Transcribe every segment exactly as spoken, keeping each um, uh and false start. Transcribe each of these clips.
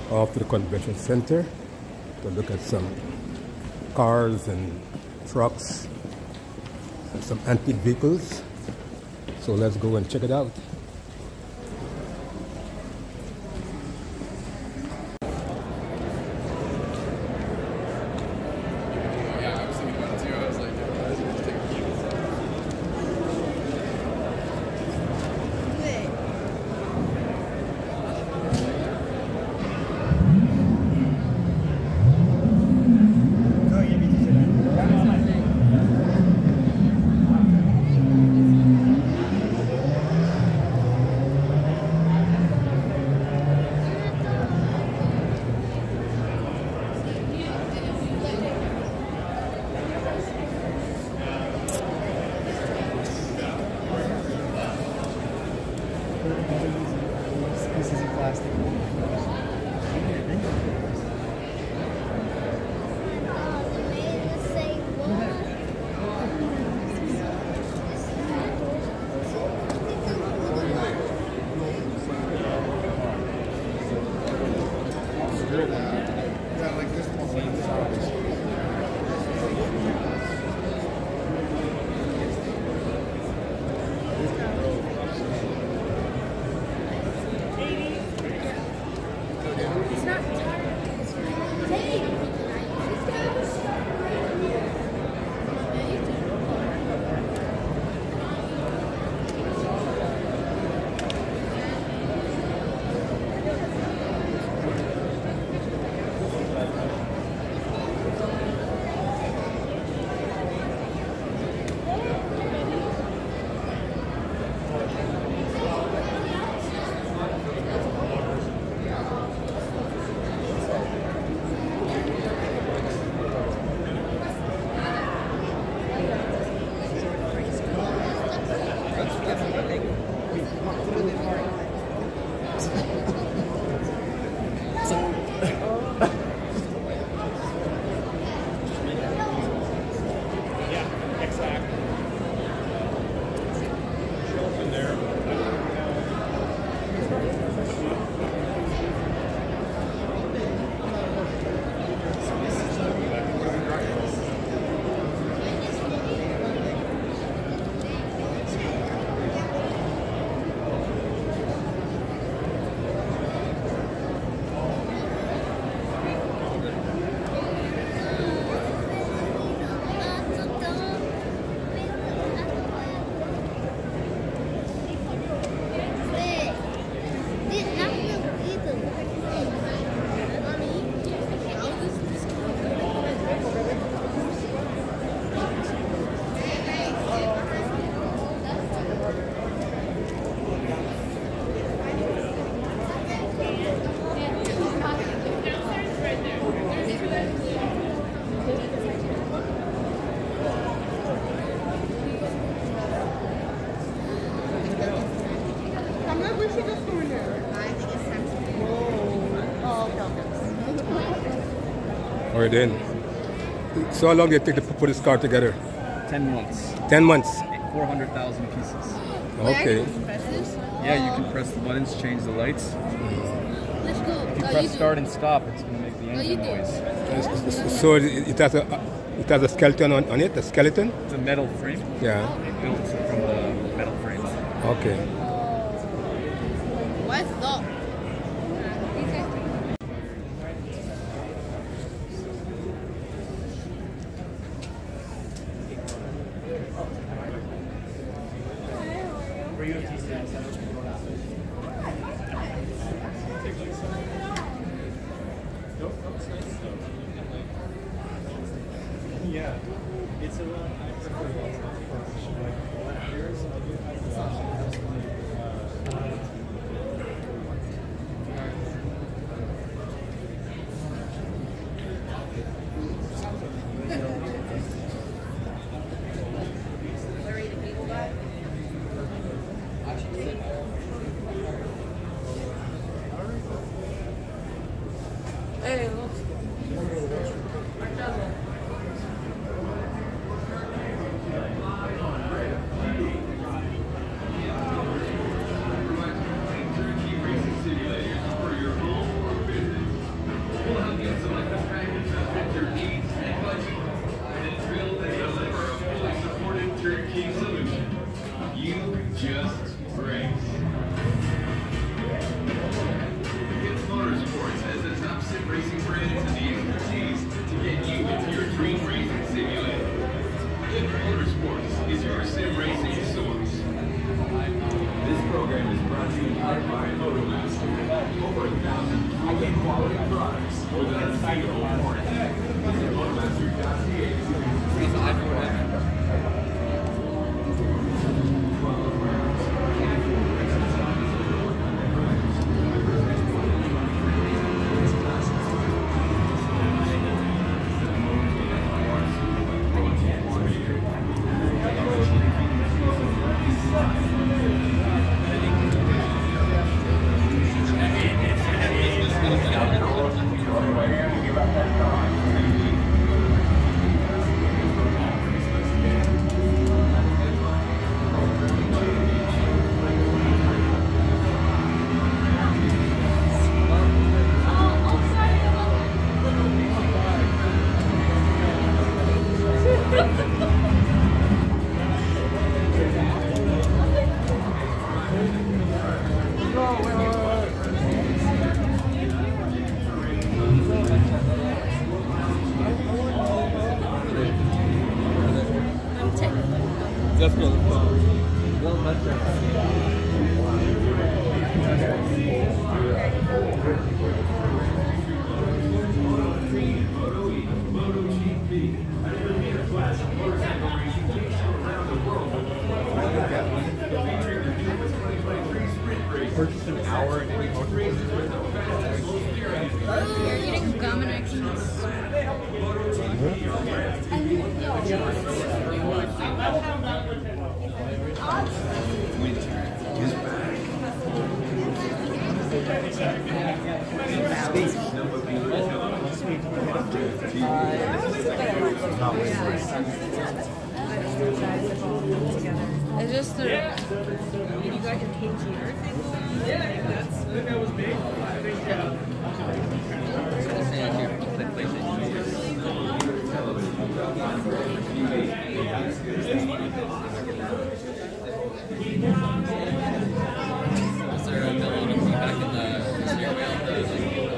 off to the convention center to look at some cars and trucks and some antique vehicles. So let's go and check it out. All right then. So how long did it take to put this car together? Ten months. Ten months. Four hundred thousand pieces. Okay. Yeah, you can press the buttons, change the lights. Let's go. If you No, press you start do. and stop, it's going to make the No, you engine do. noise. So it it has a it has a skeleton on, on it, a skeleton? It's a metal frame. Yeah. They built it from the metal frame. Okay. Why stop? Yeah, it's a lot. I prefer Hey, look. Let's go. Well, let's go. Purchase an hour and any You're eating gum and I It's just the. You got your K T R thing going? Yeah, that's. I think that was big. I think, yeah. Is there a ability to be back in the steering wheel?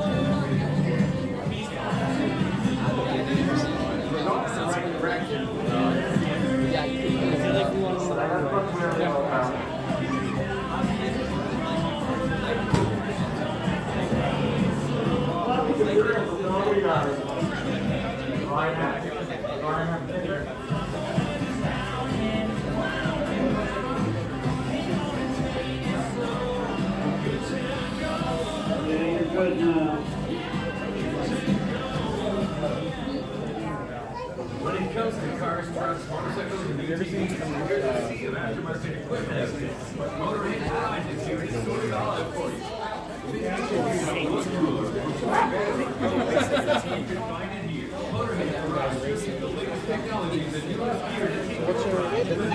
When it comes to cars, trucks, motorcycles, and U T Vs, you're going to see of aftermarket equipment. Motorhead Garage is here to sort it all out for you. Motorhead Garage racing the latest technologies and newest gear to take What's your rating?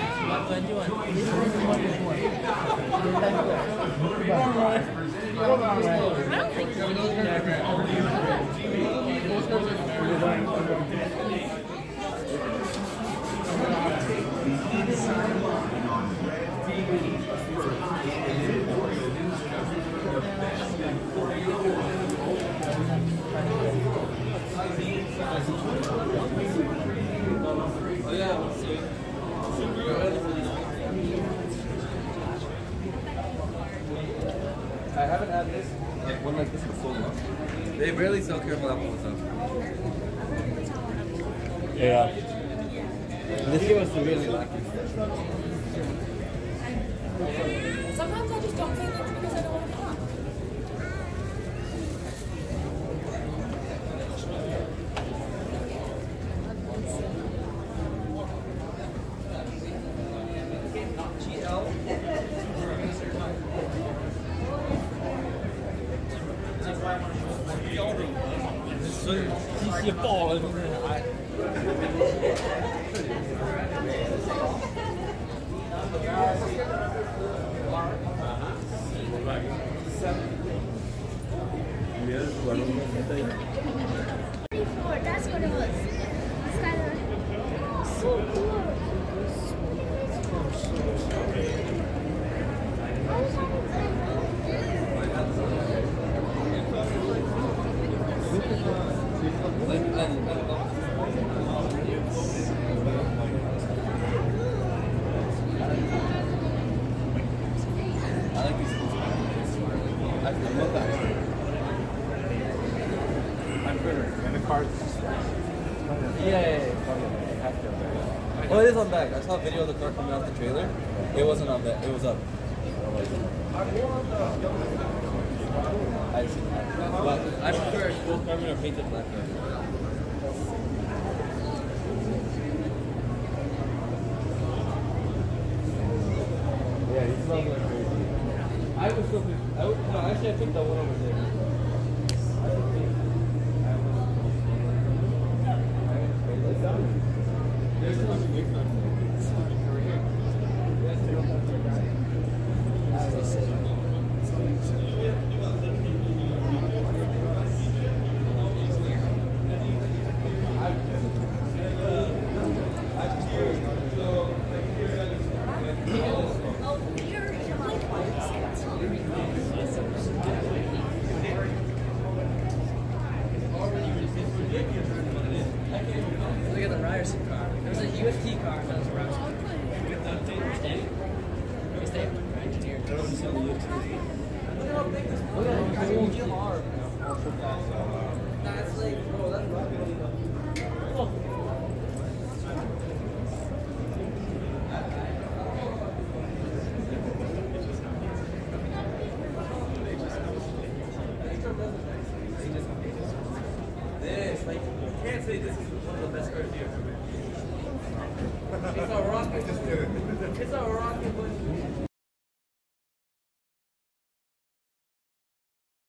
I haven't had this, like one like this in so long. They rarely sell caramel apple stuff. Yeah. This year was severely lacking. Sometimes I just don't say things because I don't want to talk. twenty-four, that's what it was. It's kind of so cool. I like these. I love that. And the car's Yeah, yeah, yeah. Oh, it is on back. I saw a video of the car coming off the trailer. It wasn't on back. It was up. I see. But I prefer full carbon or painted black. Yeah, he smells like crazy. I was so I would, no, actually I picked that one over there. There's no big Look at the Ryerson car. There was a U F T car that was a Ryerson car. Stay. Stay. Engineer. Look at how big this Look at it. G M R. That's like, bro, that's rocket. This, like, you can't say this is one of the best cars here. It's a rocket. It's a rocket.